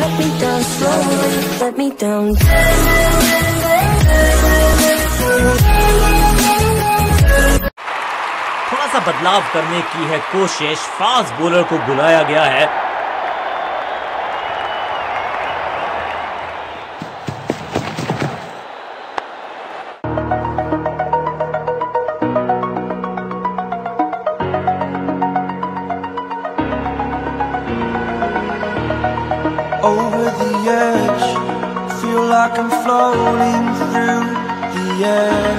let me down slowly, let me down. थोड़ा सा बदलाव करने की है कोशिश, फास्ट बॉलर को बुलाया गया है। Over the edge, feel like I'm floating through the air.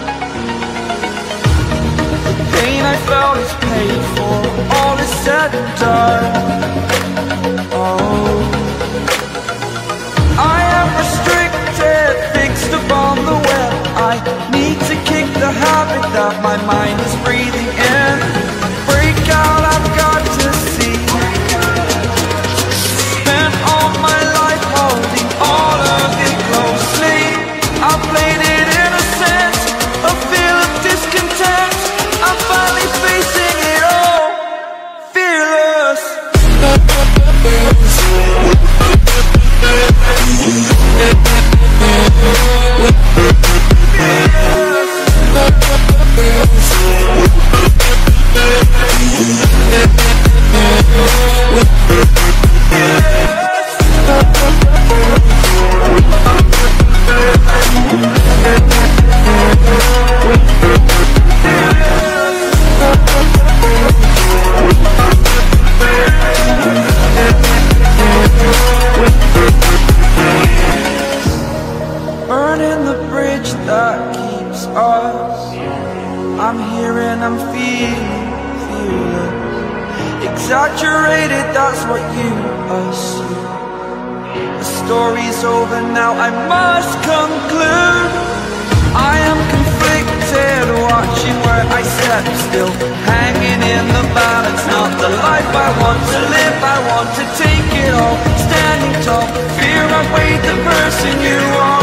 The pain I felt is paid for, all is said and done. Oh, I am restricted, fixed upon the web. I need to kick the habit that my mind is breathing in. Break out, I've got to see. All of it closely, I played it innocent, a feel of discontent. I'm finally facing it all, fearless. Burning the bridge that keeps us. I'm here and I'm feeling fearless. Exaggerated, that's what you assume. The story's over now, I must conclude. I am conflicted, watching where I step still, hanging in the balance. Not the life I want to live, I want to take it all. Standing tall, fear I weighed the person you are.